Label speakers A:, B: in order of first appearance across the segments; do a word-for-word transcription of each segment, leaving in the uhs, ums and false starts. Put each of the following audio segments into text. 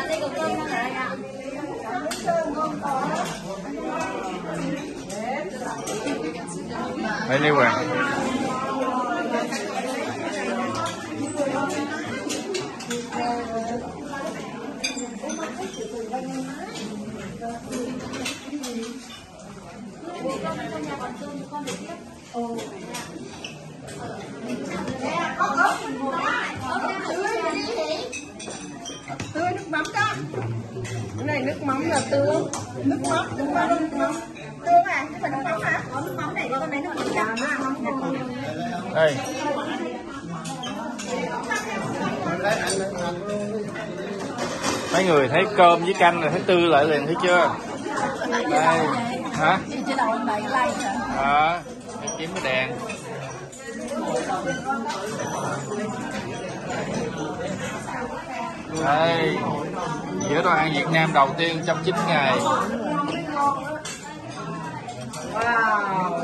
A: Anyway.
B: Tươi nước mắm đó. Cái này nước mắm là tương. Nước mắm, nước mắm, nước mắm. Tương à, chứ phải nước mắm hả? Có nước mắm này, con này nước mắm trà mà.
A: Đây. Mấy người thấy cơm với canh là thấy tươi lại liền, thấy chưa? Đây. Hả? Đó, để kiếm cái đèn. Đây, bữa đồ ăn Việt Nam đầu tiên trong chín ngày.
B: Wow.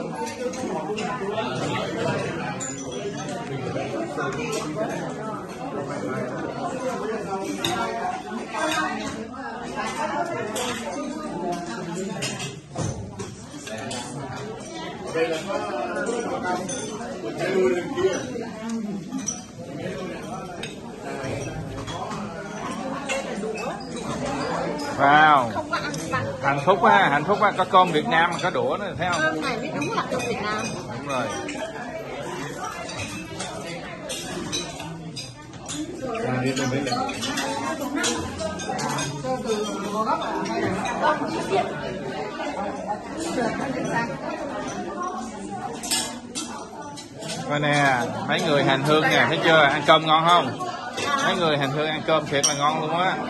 C: Đây là có một cái đuôi lên kia.
A: Wow, hạnh phúc á, hạnh phúc á, có cơm Việt Nam mà có đũa nữa, thấy không?
B: Cơm này mới đúng là cơm Việt Nam.
A: Đúng rồi.
C: À, đi lên đây.
A: Coi nè, mấy người hành hương nè, thấy chưa? Ăn cơm ngon không? Mấy người hành hương ăn cơm thiệt là ngon luôn á.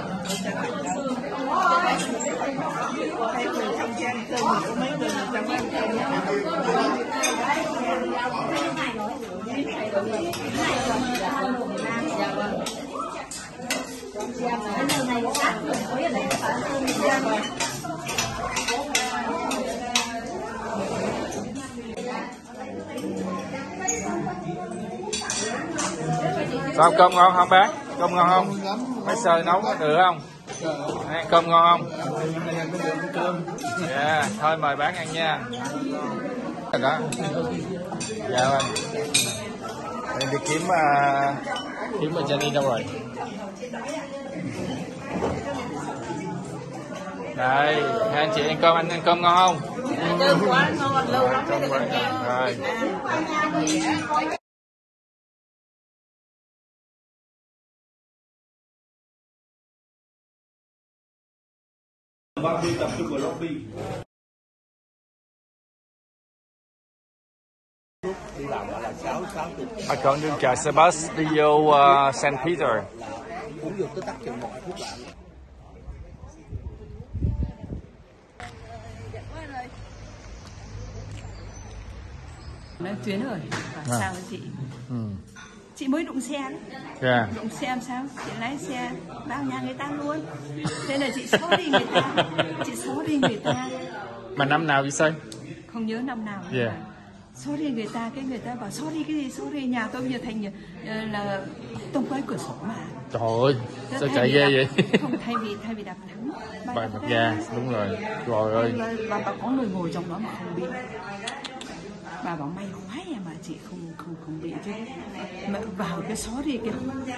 A: Sao cơm ngon không bác? Cơm ngon không? Mấy sơ nấu có được không? Ăn cơm ngon không? Dạ, yeah, thôi mời bác ăn nha. Đó. Dạ vâng. Em đi kiếm uh, kiếm mà Jenny đâu rồi? Đây, hai anh chị ăn cơm, anh ăn cơm ngon không?
B: Cơm quá ngon, lâu lắm
A: rồi. Rồi.
C: Lobby, tập trung vào lobby.
A: À, còn đường chợ xe bus đi vô uh, Saint Peter.
D: Uống vô tới tắt chừng một phút bạn.
E: Nói Tuyến ơi, bảo sao với chị?
A: Ừ.
E: Chị mới đụng xe đấy.
A: Yeah.
E: Đụng xe làm sao? Chị lái xe vào nhà người ta luôn. Thế là chị xóa đi người ta. Chị xóa đi người ta.
A: Mà năm nào vậy sao?
E: Không nhớ năm nào.
A: Yeah.
E: Xóa đi người ta, cái người ta bảo xóa đi cái gì, xóa đi nhà tôi như thành là tung quay cửa sổ mà.
A: Trời ơi, sao chạy ghê vậy?
E: Không, thay vì thay vì đạp thắng.
A: Bài mặt ga, đúng rồi. Rồi ơi.
E: Bà, bà có người ngồi trong đó mà không bị. Bà bảo may quá à mà chị không không không bị chứ. Mà vào cái xó đi kìa.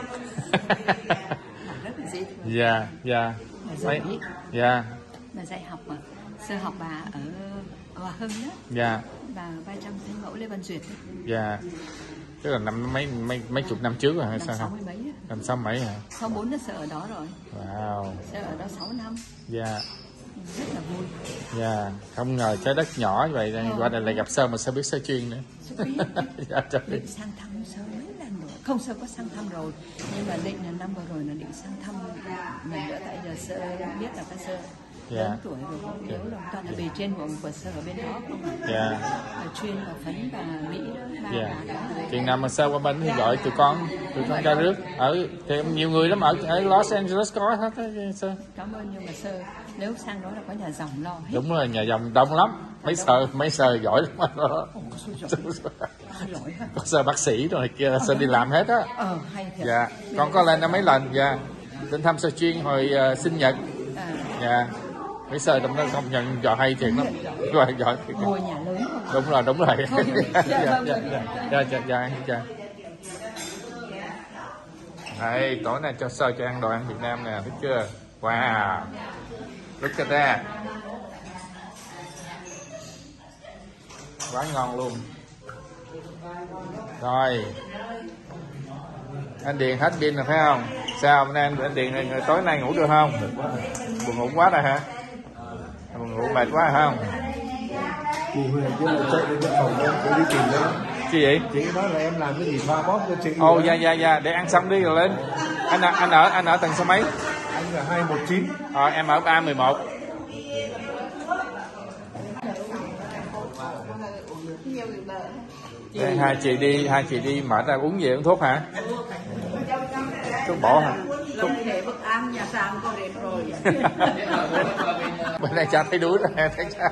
E: Rất là dễ thương.
A: Dạ, dạ.
E: Mà
A: dạ.
E: Mà dạy học mà. Sơ học bà ở Hòa Hưng đó.
A: Dạ.
E: Bà ba trăm Thánh Mẫu Lê Văn Duyệt.
A: Dạ. Tức là năm mấy mấy mấy chục năm trước rồi hay sao không?
E: Năm sáu mấy.
A: Năm sáu mấy hả?
E: Sáu bốn nó sợ ở đó rồi.
A: Wow.
E: Sợ ở đó sáu năm.
A: Dạ.
E: Rất là vui.
A: Dạ, không ngờ trái đất nhỏ như vậy ờ. Qua đây lại gặp Sơ mà Sơ biết Sơ chuyên nữa. Dạ, trời.
E: Định sang thăm Sơ mấy lần rồi. Không, Sơ có sang thăm rồi. Nhưng mà định là năm vừa rồi là định sang thăm lần nữa. Tại giờ Sơ biết là các Sơ lớn yeah. tuổi rồi không yếu đâu. Toàn là bề trên của, của Sơ ở bên đó không phải.
A: Yeah.
E: Chuyên vào phấn và Mỹ đó. Ba
A: Yeah.
E: bà đó.
A: Chừng nào mà Sơ qua bên thì gọi tụi con, tụi con ra rước. Ở thì nhiều người lắm, ở, ở Los Angeles có hết á Sơ.
E: Cảm ơn, nhưng mà Sơ nếu sang đó là có nhà dòng lo hết.
A: Đúng rồi, nhà dòng đông lắm. Mấy Sơ, mấy Sơ giỏi lắm đó. Có Sơ bác sĩ rồi kia, Sơ đi làm hết á.
E: Ờ, hay thiệt.
A: Dạ, con có lên đó mấy lần, dạ. đến thăm Sơ Chuyên hồi uh, sinh nhật.
E: À,
A: Dạ. Mấy sơ tụi nó công nhận trò hay thiệt lắm. Rồi giỏi thiệt.
E: ngôi nhà lớn không?
A: Đúng rồi, đúng rồi.
E: Thôi,
A: Dạ,
E: dạ,
A: dạ,
E: vâng,
A: dạ,
E: vâng.
A: dạ, dạ, dạ, dạ. Đây, tối nay cho Sơ cho ăn đồ ăn Việt Nam nè, thấy chưa? Wow. Look at that. Quá ngon luôn. Rồi. Anh Điền hết pin rồi phải không? Sao hôm nay anh, anh Điền này, tối nay ngủ được không? Buồn ngủ quá rồi hả? Buồn ngủ mệt quá hả không?
C: Chị Huyền chứ là chạy đến cái phòng em để đi tìm lên.
A: Gì vậy?
C: Chị nói là em làm cái gì pha bóp cho chị.
A: Ồ, dạ dạ dạ, để ăn xong đi rồi lên. Anh ở anh ở anh ở tầng số mấy?
C: Anh là hai một chín.
A: Ờ, em ở A mười một. Đây, hai chị đi hai chị đi mở ra uống gì uống thuốc hả? Thuốc bổ hả? Thuốc...
E: Để bức ăn nhà sang có đẹp rồi.
A: Bên này cha thấy đuối rồi, thấy cha.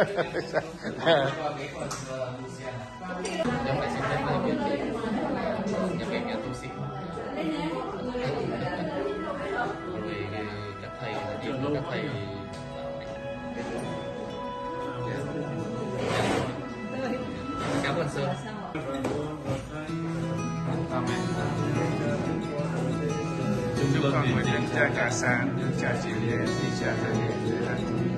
D: các thầy cảm ơn sư.
A: Chúc con nguyện cha cả sản, cha chịu đề, cha thầy